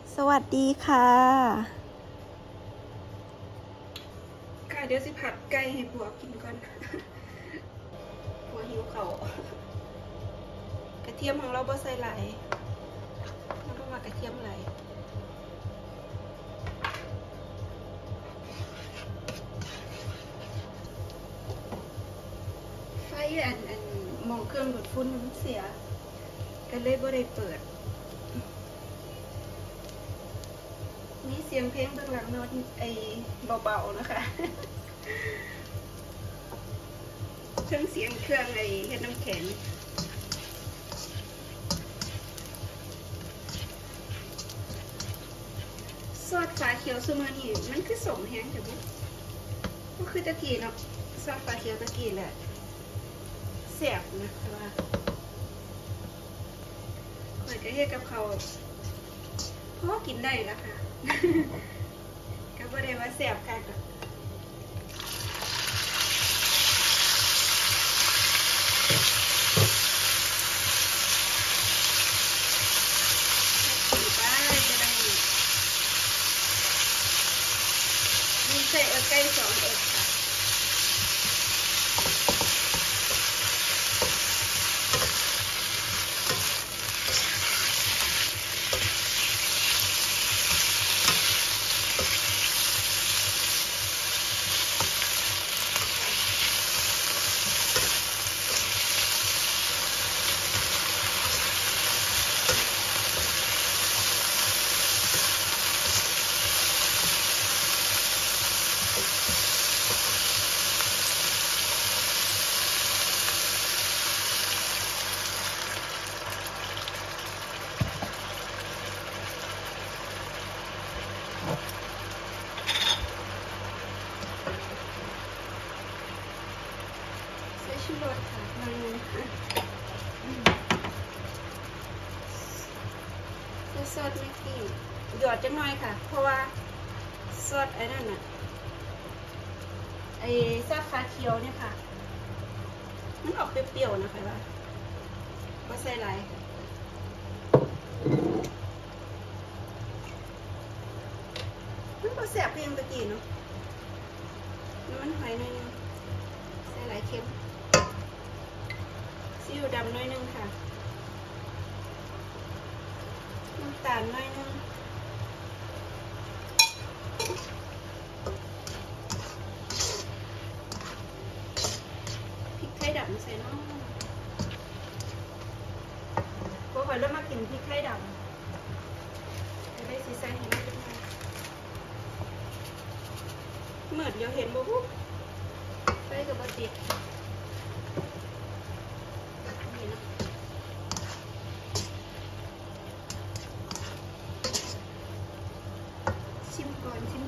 สวัสดีค่ะค่ะเดี๋ยวสิผัดไก่ให้ผัวกินก่อนผัวหิวเขากระเทียมของเราบ่ใส่หลายมันต้องมากระเทียมหลายไฟอันมองเครื่องดูดฝุ่นมันเสียก็เลยบ่ได้เปิดมีเสียงเพลงเบื้องหลังโน้ตเบาๆนะคะเครื่องเสียงเครื่องเฮ็ดน้ำแข็งซอสฝาเขียวซุมื้อนี้มันคือสมแห้งแต่บุก็คือตะกี้เนาะซอสฝาเขียวตะกี้แหละแซ่บนะแต่ว่าข่อยก็เฮ็ดกับเขาพอกินได้ละค่ะก็บ่ได้ว่าแซ่บค่ะก็ใส่ไก่2 อกค่ะชูรสค่ะซอสไม่กี่หยอดจังหน่อยค่ะเพราะว่าซอสไอ้นั่นน่ะซอสฟ้าเขียวเนี่ยค่ะมันออกเปรี้ยวๆนะคะว่าใส่หลายมันก็แซ่บเพียงตะกี้เนาะมันหอยหน่อยนึงใส่หลายเค็มซีอิ๊วดำหน่อยนึงค่ะน้ำตาลหน่อยนึงพริกไทยดำใส่น้องพอเริ่มมากินพริกไทยดำจะได้สีใสให้มันเป็นไงเหมือนเดี๋ยวเห็นบุ๊บไปกับบะติดชิมก่อนชิ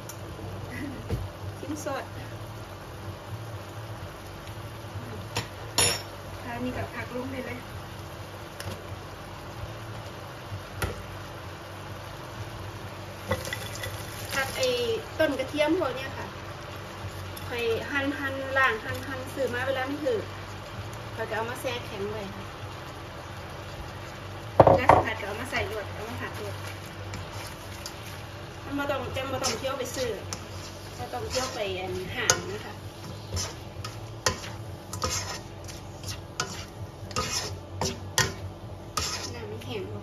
มสดค่ะนี่กับผักลงได้เลยผักต้นกระเทียมพวกเนี้ยค่ะคอยหั่นล่างหั่นซื้อมาเวลามันถือคอยจะเอามาแช่แข็งไว้ค่ะแล้วสักพักก็เอามาใส่รวดเอามาผัดรวดมันมาต้องเที่ยวไปซื้อมาต้องเที่ยวไปห่างนะคะน้ำมันแห้งลง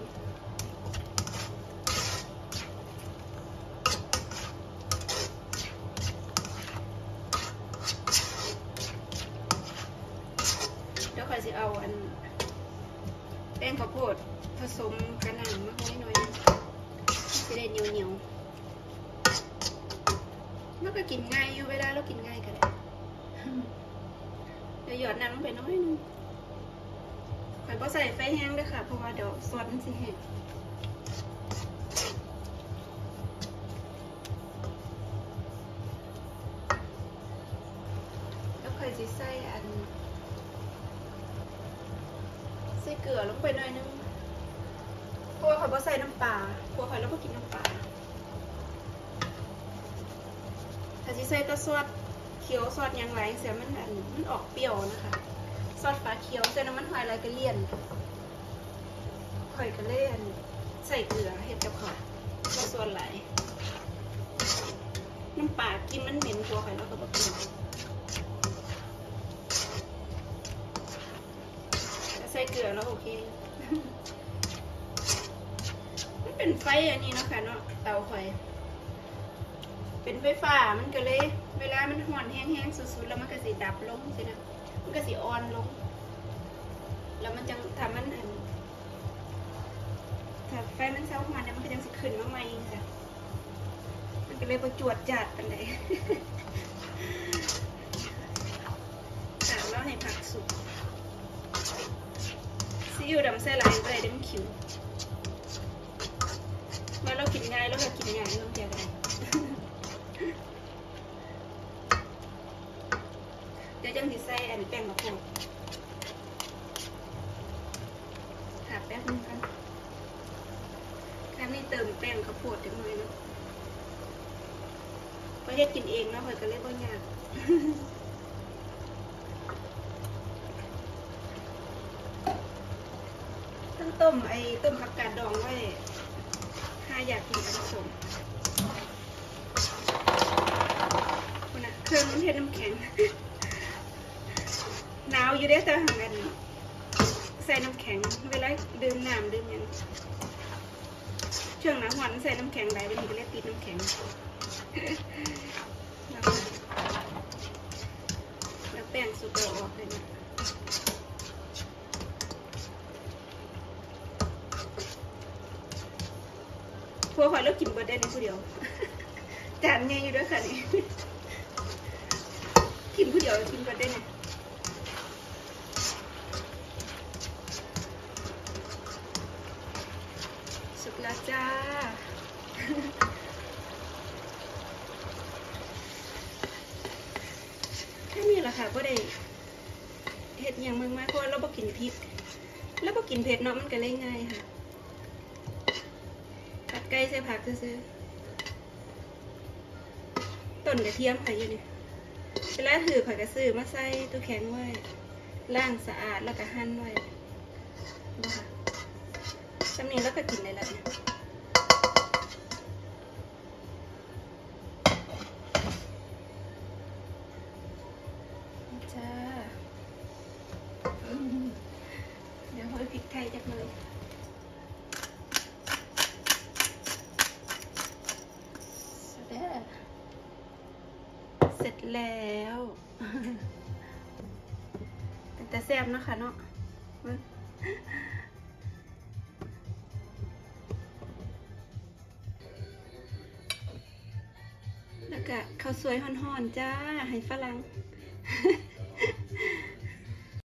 เดี๋ยวคอยจะเอาแป้งข้าวโพดผสมกระหน่ำมาให้หน่อยจะได้เหนียวมันก็กินง่ายอยู่เวลาเรากินง่ายกันเลยเดี๋ยวหยอดน้ำลงไปน้อยนึงข่อยก็ใส่ไฟแห้งด้วยค่ะเพราะว่าเดี๋ยวซอสมันสิแห้งแล้วข่อยจะใส่เกลือลงไปหน่อยนึงเพราะว่าข่อยก็ใส่น้ำปลาเพราะข่อยเราก็กินน้ำปลาถ้าจะใส่ตัวซอสเขียวซอสยังไรเสียมันออกเปรี้ยวนะคะซอสฟ้าเขียวใส่น้ำมันหอยอะไรก็เลี่ยนข่อยก็เล่นใส่เกลือเห็ดกับข้าวกินมันเหม็นตัวไข่แล้วก็บอกกินใส่เกลือแล้วโอเคมันเป็นไฟอันนี้เนาะค่ะเนาะเตาไฟเป็นไฟฟ้ามันก็เลยเวลามันห่อนแห้งๆสุดๆแล้วมันก็สิดับลงสินะมันก็สิอ่อนลงแล้วมันจังทำมันถ้าไฟมันเศร้าห่อนเนี่ยมันก็จังสิขึ้นมาใหม่ค่ะมันก็เลยประจวดจัดกันเลยแต่เราให้ผักสุกซีอิ๊วดำใส่หลายไปได้มันขิวเมื่อเรากินง่ายเราก็กินง่ายต้องเจอกันเดี๋ยวจังสิใส่อันแป้งข้าวโพดค่ะแป๊บนึงกันนี่เติมแป้งข้าวโพดจังเลยเนาะเพราะเฮ็ดกินเองเนาะเพื่อก็เลยบ่ยากต้องต้มต้มผักกาดดองไว้ถ้าอยากกินผสมคุณนะเครื่องมันเฮ็ดน้ำแข็งหนาวอยู่ได้แต่ห่างกันใส่น้ำแข็งเวลาดื่มน้ำดื่มยังช่วงหน้าร้อนใส่น้ำแข็งได้เป็นก็เลยติดน้ำแข็งแล้วแป้งสุกเราออกเลยนะพวกข่อยเลิกกินเบิร์ดได้ในผู้เดียวจานใหญ่อยู่ด้วยค่ะนี่กินผู้เดียวกินเบิร์ดได้เนี่ยสุกแล้วจ้าแค่นี้แหละค่ะก็ได้เห็ดอย่างมากๆเพราะเราบ่กินพริกแล้วบ่กินเผ็ดเนาะมันก็เลยง่ายค่ะผัดไก่ใส่ผักซื้อต้นกระเทียมค่ะอยู่นี่เวลาถือผักกระซื้อมาใส่ตู้แข็งไว้ล้างสะอาดแล้วก็หั่นไว้นะคะจำนี้แล้วก็กินได้แล้วเนี่ยจ้าเดี๋ยวโรยพริกไทยจักหน่อยเสร็จแล้วแต่แซ่บนะคะเนาะแล้วก็ข้าวสวยห่อนๆจ้าให้ฝรั่ง